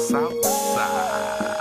south side.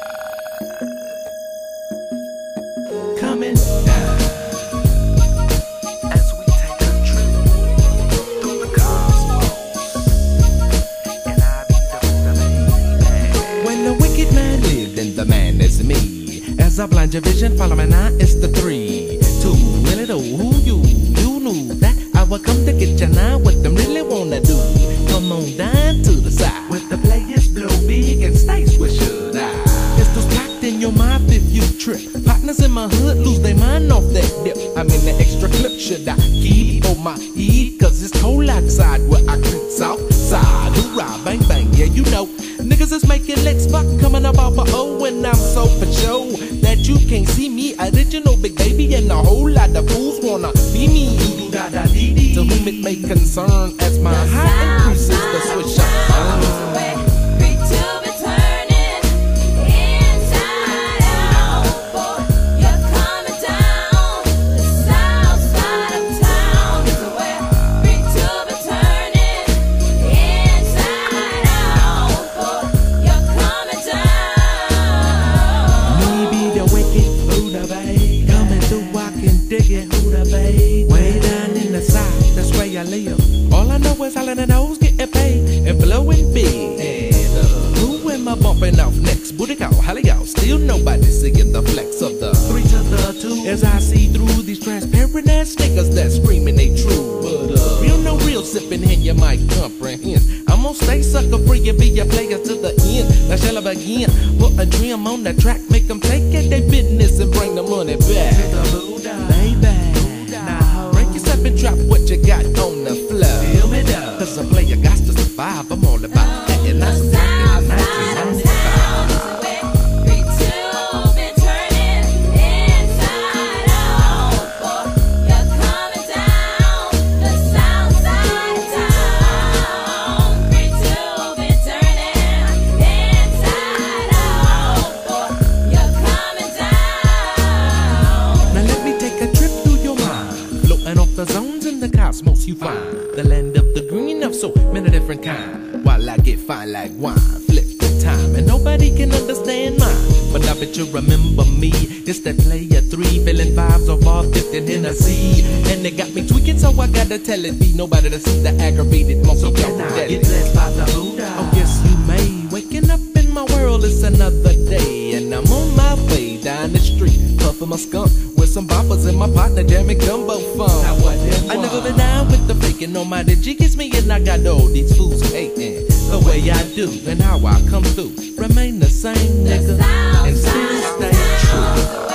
Coming down As we take a trip through the cosmos, and I be the baby. when the wicked man lived and the man is me. As I blind your vision, follow my eye, it's the 3, 2, will it who you knew that I would come to get you now. What them really wanna do? Come on down to the side With the players blow big and states where should I? Pistols packed in your mouth if you trip. Partners in my hood lose their mind off that dip. I'm in the extra clip, should I keep on my heat? Cause it's cold outside where I creep south side. Hoorah, bang bang, yeah you know. Niggas is making legs fuck coming up off my O, and I'm so for show that you can't see me. Original big baby and a whole lot of fools wanna be me. Do-da-da-dee-dee. To whom it may concern as my height increases the switch up. Way down in the south, that's where I live. All I know is hollering and hoes getting paid and blowing big. Who am I bumping off next? Booty call, holly out. Still nobody seeing the flex of the 3 to the 2. as I see through these transparent ass niggas that screaming they true. But real no real sipping here, you might comprehend. I'm gonna stay sucker free and be a player to the end. Now shall I begin? Put a dream on the track, make them take care their business and bring the money back. Baby, now break yourself and drop what you got on the floor. Feel me down. Cause a player got to survive. I'm all about that. And that's back in 1995. The zones in the cosmos you find, the land of the green of so many different kinds. While I get fine like wine, flip the time, and nobody can understand mine. But I bet you remember me. It's that player 3, feeling vibes of all 50 in a sea. And they got me tweaking, so I gotta tell it. Be nobody to see the aggravated monk. So can I get blessed by the Buddha? Oh yes you may. Waking up in my world, it's another day, and I'm on my way down the street, puffing my skunk with some boppers and my partner jamming gumbo fun. I never been down with the faking, no matter G gets me and I got all these fools hating the way I do and how I come through. Remain the same nigga and still stay true.